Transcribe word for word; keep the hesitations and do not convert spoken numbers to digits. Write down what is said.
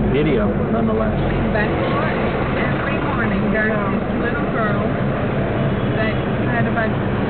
video, nonetheless. Back to work every morning. There's this little girl that had about